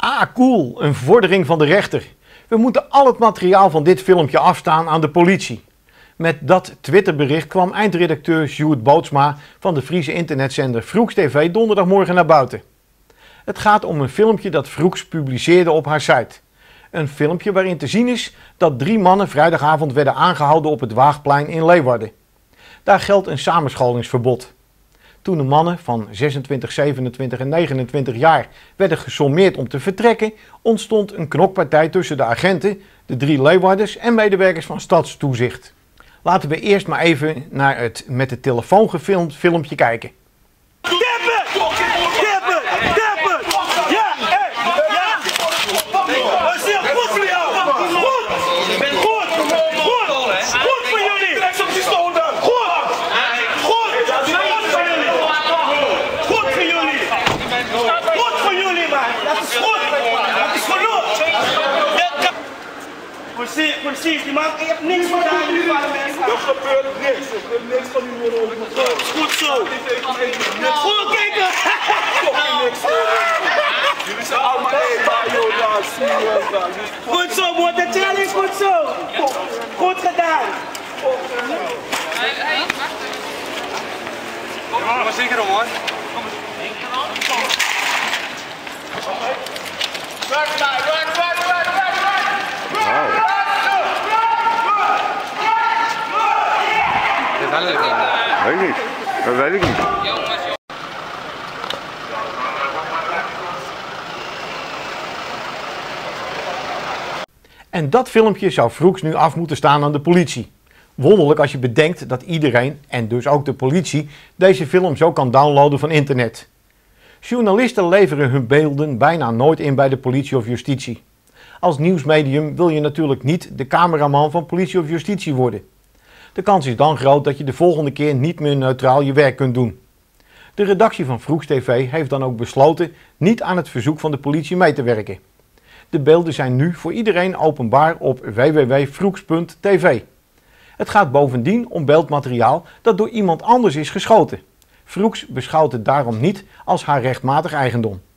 Cool, een vordering van de rechter. We moeten al het materiaal van dit filmpje afstaan aan de politie. Met dat Twitterbericht kwam eindredacteur Sjoerd Bootsma van de Friese internetzender Vroeks TV donderdagmorgen naar buiten. Het gaat om een filmpje dat Vroeks publiceerde op haar site. Een filmpje waarin te zien is dat 3 mannen vrijdagavond werden aangehouden op het Waagplein in Leeuwarden. Daar geldt een samenscholingsverbod. Toen de mannen van 26, 27 en 29 jaar werden gesommeerd om te vertrekken, ontstond een knokpartij tussen de agenten, de 3 Leeuwarders en medewerkers van Stadstoezicht. Laten we eerst maar even naar het met de telefoon gefilmd filmpje kijken. Precies, die man heeft niks gedaan in de mensen. Er gebeurt niks. Ik wil niks van u worden overgegaan. Goed zo. Goed kijken. Jullie zijn allemaal eenmaal, joh. Goed zo, Monticelli, goed zo. Goed gedaan. Ja, maar zeker om hoor. Weet ik niet. Dat weet ik niet. En dat filmpje zou Vroeks nu af moeten staan aan de politie. Wonderlijk als je bedenkt dat iedereen, en dus ook de politie, deze film zo kan downloaden van internet. Journalisten leveren hun beelden bijna nooit in bij de politie of justitie. Als nieuwsmedium wil je natuurlijk niet de cameraman van politie of justitie worden. De kans is dan groot dat je de volgende keer niet meer neutraal je werk kunt doen. De redactie van Vroeks TV heeft dan ook besloten niet aan het verzoek van de politie mee te werken. De beelden zijn nu voor iedereen openbaar op www.vroeks.tv. Het gaat bovendien om beeldmateriaal dat door iemand anders is geschoten. Vroeks beschouwt het daarom niet als haar rechtmatig eigendom.